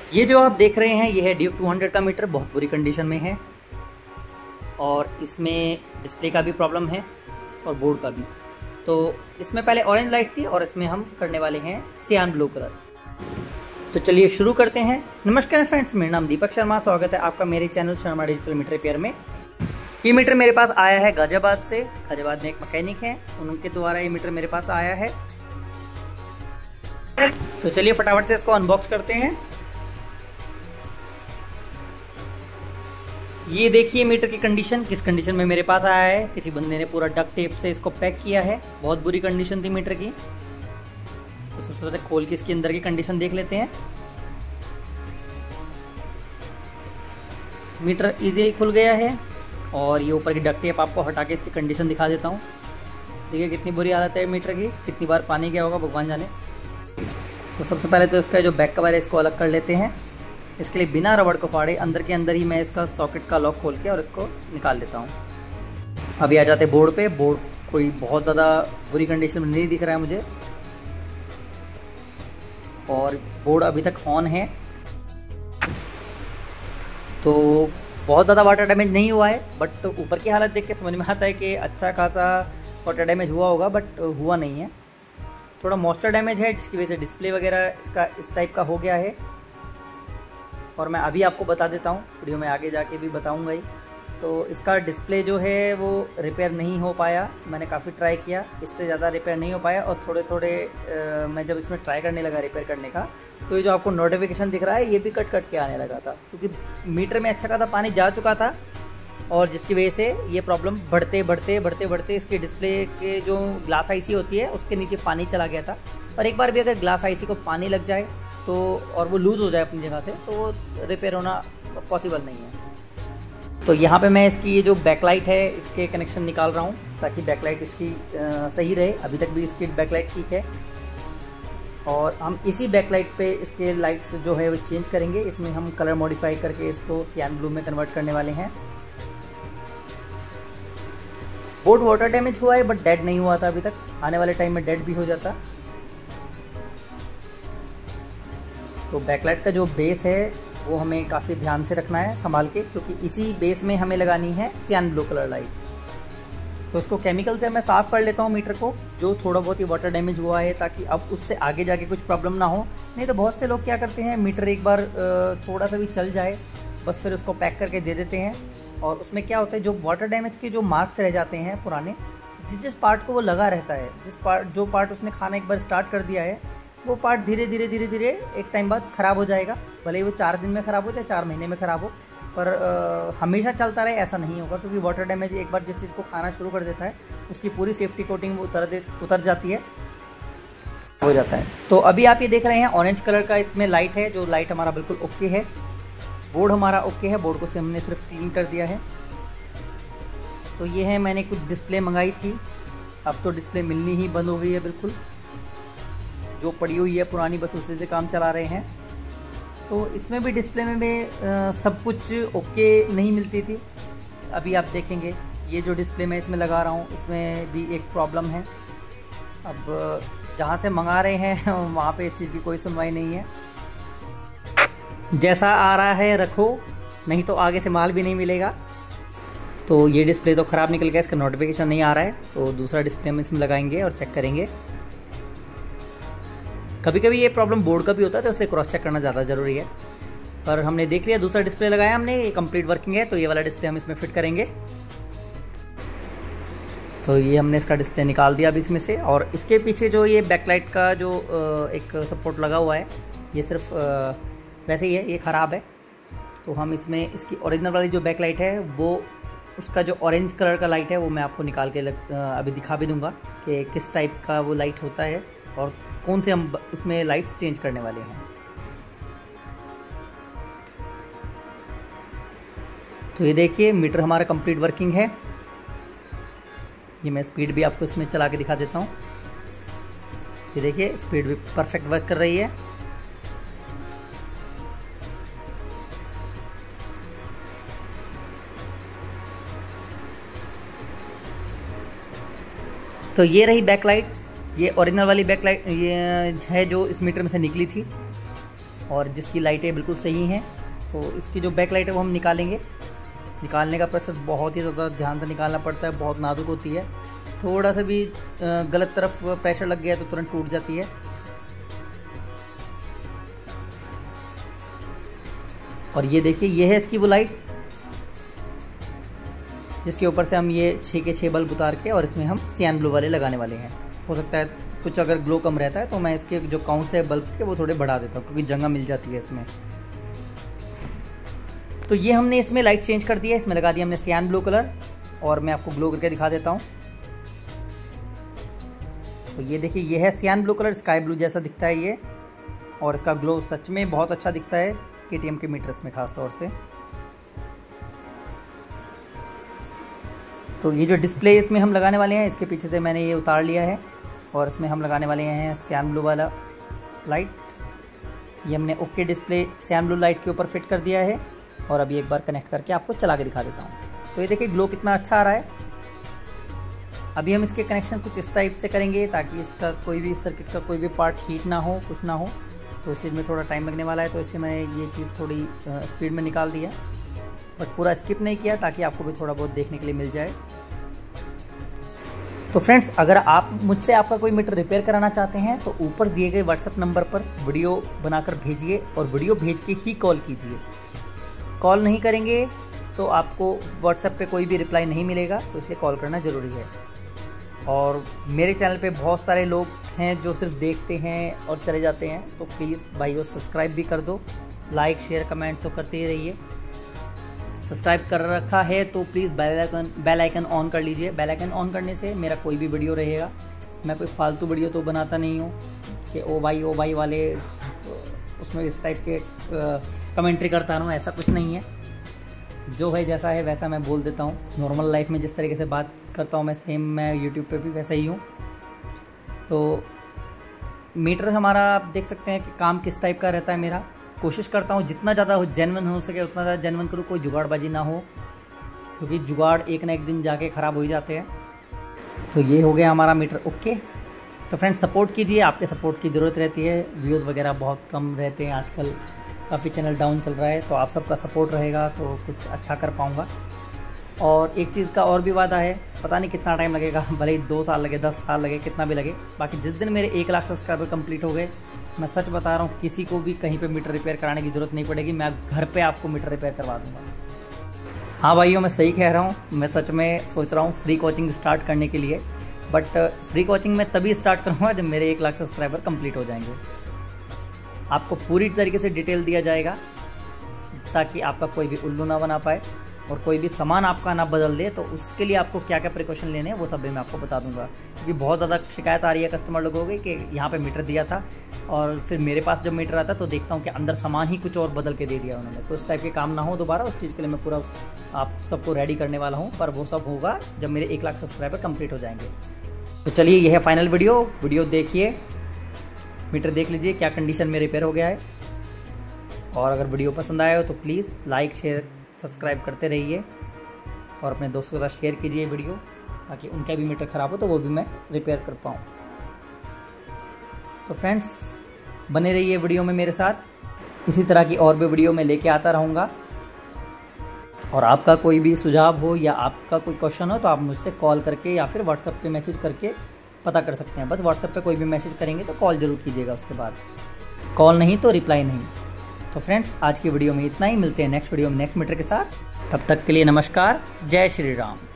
ये जो आप देख रहे हैं ये है ड्यूक 200 का मीटर, बहुत बुरी कंडीशन में है और इसमें डिस्प्ले का भी प्रॉब्लम है और बोर्ड का भी। तो इसमें पहले ऑरेंज लाइट थी और इसमें हम करने वाले हैं सियान ब्लू कलर। तो चलिए शुरू करते हैं। नमस्कार फ्रेंड्स, मेरा नाम दीपक शर्मा, स्वागत है आपका मेरे channel Sharma digital meter repair में। ये मीटर मेरे पास आया है गाजियाबाद से। गाजियाबाद में एक मैकेनिक है, उनके द्वारा ये मीटर मेरे पास आया है। तो चलिए फटाफट से इसको अनबॉक्स करते हैं। ये देखिए मीटर की कंडीशन, किस कंडीशन में मेरे पास आया है। किसी बंदे ने पूरा डक्ट टेप से इसको पैक किया है, बहुत बुरी कंडीशन थी मीटर की। तो सबसे पहले खोल के इसके अंदर की कंडीशन देख लेते हैं। मीटर इजीली खुल गया है और ये ऊपर की डक्ट टेप आपको हटा के इसकी कंडीशन दिखा देता हूँ। देखिए कितनी बुरी हालत है मीटर की, कितनी बार पानी गया होगा भगवान जाने। तो सबसे पहले तो इसका जो बैक कवर है इसको अलग कर लेते हैं। इसके लिए बिना रबड़ को फाड़े अंदर के अंदर ही मैं इसका सॉकेट का लॉक खोल के और इसको निकाल लेता हूँ। अभी आ जाते बोर्ड पे। बोर्ड कोई बहुत ज़्यादा बुरी कंडीशन में नहीं दिख रहा है मुझे और बोर्ड अभी तक ऑन है। तो बहुत ज़्यादा वाटर डैमेज नहीं हुआ है, बट ऊपर की हालत देख के समझ में आता है कि अच्छा खासा वाटर डैमेज हुआ होगा, बट हुआ नहीं है। थोड़ा मॉइस्चर डैमेज है जिसकी वजह से डिस्प्ले वगैरह इसका इस टाइप का हो गया है और मैं अभी आपको बता देता हूँ, वीडियो में आगे जाके भी बताऊँगा ही। तो इसका डिस्प्ले जो है वो रिपेयर नहीं हो पाया। मैंने काफ़ी ट्राई किया, इससे ज़्यादा रिपेयर नहीं हो पाया। और थोड़े थोड़े मैं जब इसमें ट्राई करने लगा रिपेयर करने का, तो ये जो आपको नोटिफिकेशन दिख रहा है ये भी कट कट के आने लगा था, क्योंकि मीटर में अच्छा खासा पानी जा चुका था और जिसकी वजह से ये प्रॉब्लम बढ़ते इसके डिस्प्ले के जो ग्लास आईसी होती है उसके नीचे पानी चला गया था। और एक बार भी अगर ग्लास आईसी को पानी लग जाए तो और वो लूज़ हो जाए अपनी जगह से, तो वो रिपेयर होना पॉसिबल नहीं है। तो यहाँ पे मैं इसकी ये जो बैकलाइट है इसके कनेक्शन निकाल रहा हूँ ताकि बैकलाइट इसकी सही रहे। अभी तक भी इसकी बैकलाइट ठीक है और हम इसी बैकलाइट पे इसके लाइट्स जो है वो चेंज करेंगे। इसमें हम कलर मॉडिफाई करके इसको सियान ब्लू में कन्वर्ट करने वाले हैं। बोर्ड वाटर डैमेज हुआ है बट डेड नहीं हुआ था अभी तक, आने वाले टाइम में डेड भी हो जाता। तो बैकलाइट का जो बेस है वो हमें काफ़ी ध्यान से रखना है संभाल के, क्योंकि इसी बेस में हमें लगानी है सियान ब्लू कलर लाइट। तो इसको केमिकल से मैं साफ़ कर लेता हूँ मीटर को, जो थोड़ा बहुत ही वाटर डैमेज हुआ है, ताकि अब उससे आगे जाके कुछ प्रॉब्लम ना हो। नहीं तो बहुत से लोग क्या करते हैं, मीटर एक बार थोड़ा सा भी चल जाए बस फिर उसको पैक करके दे देते हैं और उसमें क्या होता है, जो वाटर डैमेज के जो मार्क्स रह जाते हैं पुराने, जिस पार्ट को वो लगा रहता है, जो पार्ट उसने खाना एक बार स्टार्ट कर दिया है, वो पार्ट धीरे धीरे एक टाइम बाद ख़राब हो जाएगा। भले ही वो 4 दिन में ख़राब हो चाहे 4 महीने में ख़राब हो, पर हमेशा चलता रहे ऐसा नहीं होगा, क्योंकि वाटर डैमेज एक बार जिस चीज़ को खाना शुरू कर देता है उसकी पूरी सेफ्टी कोटिंग उतर जाती है, हो जाता है। तो अभी आप ये देख रहे हैं ऑरेंज कलर का इसमें लाइट है, जो लाइट हमारा बिल्कुल ओके है। बोर्ड हमारा ओके है, बोर्ड को हमने सिर्फ क्लीन कर दिया है। तो ये है, मैंने कुछ डिस्प्ले मंगाई थी, अब तो डिस्प्ले मिलनी ही बंद हो गई है बिल्कुल। जो पड़ी हुई है पुरानी, बस उसी से काम चला रहे हैं। तो इसमें भी डिस्प्ले में भी सब कुछ ओके नहीं मिलती थी। अभी आप देखेंगे ये जो डिस्प्ले मैं इसमें लगा रहा हूँ इसमें भी एक प्रॉब्लम है। अब जहाँ से मंगा रहे हैं वहाँ पे इस चीज़ की कोई सुनवाई नहीं है। जैसा आ रहा है रखो, नहीं तो आगे से माल भी नहीं मिलेगा। तो ये डिस्प्ले तो ख़राब निकल गया, इसका नोटिफिकेशन नहीं आ रहा है, तो दूसरा डिस्प्ले हम इसमें लगाएंगे और चेक करेंगे। कभी कभी ये प्रॉब्लम बोर्ड का भी होता है, तो इसलिए क्रॉस चेक करना ज़्यादा ज़रूरी है। पर हमने देख लिया, दूसरा डिस्प्ले लगाया हमने, ये कंप्लीट वर्किंग है, तो ये वाला डिस्प्ले हम इसमें फिट करेंगे। तो ये हमने इसका डिस्प्ले निकाल दिया अभी इसमें से। और इसके पीछे जो ये बैकलाइट का जो एक सपोर्ट लगा हुआ है, ये सिर्फ वैसे ही है, ये ख़राब है। तो हम इसमें इसकी ओरिजिनल वाली जो बैकलाइट है, वो उसका जो ऑरेंज कलर का लाइट है वो मैं आपको निकाल के अभी दिखा भी दूंगा कि किस टाइप का वो लाइट होता है और कौन से हम इसमें लाइट्स चेंज करने वाले हैं। तो ये देखिए मीटर हमारा कंप्लीट वर्किंग है। ये मैं स्पीड भी आपको इसमें चला के दिखा देता हूँ। ये देखिए स्पीड भी परफेक्ट वर्क कर रही है। तो ये रही बैकलाइट, ये ओरिजिनल वाली बैकलाइट ये है जो इस मीटर में से निकली थी। और जिसकी लाइटें बिल्कुल सही हैं। तो इसकी जो बैक लाइट है वो हम निकालेंगे। निकालने का प्रोसेस बहुत ही ज़्यादा ध्यान से निकालना पड़ता है, बहुत नाजुक होती है। थोड़ा सा भी गलत तरफ प्रेशर लग गया तो तुरंत टूट जाती है। और ये देखिए, ये है इसकी वो लाइट जिसके ऊपर से हम ये 6 के 6 बल्ब उतार के और इसमें हम सियान ब्लू वाले लगाने वाले हैं। हो सकता है कुछ अगर ग्लो कम रहता है तो मैं इसके जो काउंट्स है बल्ब के वो थोड़े बढ़ा देता हूँ, क्योंकि जगह मिल जाती है इसमें। तो ये हमने इसमें लाइट चेंज कर दिया है, इसमें लगा दिया हमने सियान ब्लू कलर, और मैं आपको ग्लो करके दिखा देता हूँ। तो ये देखिए, ये है सियान ब्लू कलर, स्काई ब्लू जैसा दिखता है ये, और इसका ग्लो सच में बहुत अच्छा दिखता है KTM के मीटर्स में खास तौर से। तो ये जो डिस्प्ले इसमें हम लगाने वाले हैं, इसके पीछे से मैंने ये उतार लिया है और इसमें हम लगाने वाले हैं सियान ब्लू वाला लाइट। ये हमने okay display cyan blue light के ऊपर फिट कर दिया है, और अभी एक बार कनेक्ट करके आपको चला के दिखा देता हूँ। तो ये देखिए ग्लो कितना अच्छा आ रहा है। अभी हम इसके कनेक्शन कुछ इस टाइप से करेंगे ताकि इसका कोई भी सर्किट का कोई भी पार्ट हीट ना हो, कुछ ना हो। तो इस चीज़ में थोड़ा टाइम लगने वाला है, तो इसलिए मैंने ये चीज़ थोड़ी स्पीड में निकाल दिया, बट पूरा स्किप नहीं किया ताकि आपको भी थोड़ा बहुत देखने के लिए मिल जाए। तो फ्रेंड्स, अगर आप मुझसे आपका कोई मीटर रिपेयर कराना चाहते हैं तो ऊपर दिए गए व्हाट्सएप नंबर पर वीडियो बनाकर भेजिए, और वीडियो भेज के ही कॉल कीजिए। कॉल नहीं करेंगे तो आपको व्हाट्सएप पे कोई भी रिप्लाई नहीं मिलेगा, तो इसलिए कॉल करना ज़रूरी है। और मेरे चैनल पे बहुत सारे लोग हैं जो सिर्फ देखते हैं और चले जाते हैं, तो प्लीज़ भाइयों सब्सक्राइब भी कर दो, लाइक शेयर कमेंट तो करते ही रहिए। सब्सक्राइब कर रखा है तो प्लीज़ बेल आइकन ऑन कर लीजिए। बेल आइकन ऑन करने से मेरा कोई भी वीडियो रहेगा, मैं कोई फालतू वीडियो तो बनाता नहीं हूँ कि ओ भाई वाले उसमें इस टाइप के कमेंट्री करता हूँ, ऐसा कुछ नहीं है। जो है जैसा है वैसा मैं बोल देता हूँ। नॉर्मल लाइफ में जिस तरीके से बात करता हूँ मैं, सेम मैं यूट्यूब पे भी वैसा ही हूँ। तो मीटर हमारा आप देख सकते हैं कि काम किस टाइप का रहता है मेरा। कोशिश करता हूँ जितना ज़्यादा जेन्युइन हो सके उतना ज़्यादा जेन्युइन करूँ, कोई जुगाड़बाजी ना हो, क्योंकि जुगाड़ एक ना एक दिन जाके ख़राब हो ही जाते हैं। तो ये हो गया हमारा मीटर ओके। तो फ्रेंड्स, सपोर्ट कीजिए, आपके सपोर्ट की ज़रूरत रहती है। व्यूज़ वगैरह बहुत कम रहते हैं आजकल, काफ़ी चैनल डाउन चल रहा है, तो आप सबका सपोर्ट रहेगा तो कुछ अच्छा कर पाऊँगा। और एक चीज़ का और भी वादा है, पता नहीं कितना टाइम लगेगा, भले ही 2 साल लगे 10 साल लगे कितना भी लगे, बाकी जिस दिन मेरे 1 लाख सब्सक्राइबर कंप्लीट हो गए, मैं सच बता रहा हूँ किसी को भी कहीं पे मीटर रिपेयर कराने की ज़रूरत नहीं पड़ेगी, मैं घर पे आपको मीटर रिपेयर करवा दूँगा। हाँ भाइयों, मैं सही कह रहा हूँ, मैं सच में सोच रहा हूँ फ्री कोचिंग स्टार्ट करने के लिए, बट फ्री कोचिंग मैं तभी स्टार्ट करूँगा जब मेरे 1 लाख सब्सक्राइबर कंप्लीट हो जाएंगे। आपको पूरी तरीके से डिटेल दिया जाएगा ताकि आपका कोई भी उल्लू ना बना पाए, और कोई भी सामान आपका ना बदल दे। तो उसके लिए आपको क्या क्या प्रिकॉशन लेने हैं वो सब भी मैं आपको बता दूंगा, क्योंकि बहुत ज़्यादा शिकायत आ रही है कस्टमर लोगों की कि यहाँ पे मीटर दिया था और फिर मेरे पास जब मीटर आता तो देखता हूँ कि अंदर सामान ही कुछ और बदल के दे दिया उन्होंने। तो इस टाइप के काम ना हो दोबारा, उस चीज़ के लिए मैं पूरा आप सबको रेडी करने वाला हूँ, पर वो सब होगा जब मेरे 1 लाख सब्सक्राइबर कंप्लीट हो जाएंगे। तो चलिए, ये है फाइनल वीडियो देखिए, मीटर देख लीजिए क्या कंडीशन में रिपेयर हो गया है। और अगर वीडियो पसंद आया हो तो प्लीज़ लाइक शेयर सब्सक्राइब करते रहिए, और अपने दोस्तों के साथ शेयर कीजिए वीडियो, ताकि उनका भी मीटर ख़राब हो तो वो भी मैं रिपेयर कर पाऊँ। तो फ्रेंड्स, बने रहिए वीडियो में मेरे साथ, इसी तरह की और भी वीडियो मैं लेके आता रहूँगा। और आपका कोई भी सुझाव हो या आपका कोई क्वेश्चन हो तो आप मुझसे कॉल करके या फिर व्हाट्सएप पे मैसेज करके पता कर सकते हैं। बस व्हाट्सएप पे कोई भी मैसेज करेंगे तो कॉल ज़रूर कीजिएगा, उसके बाद कॉल नहीं तो रिप्लाई नहीं। तो फ्रेंड्स, आज की वीडियो में इतना ही, मिलते हैं नेक्स्ट वीडियो में नेक्स्ट मीटर के साथ। तब तक के लिए नमस्कार, जय श्री राम।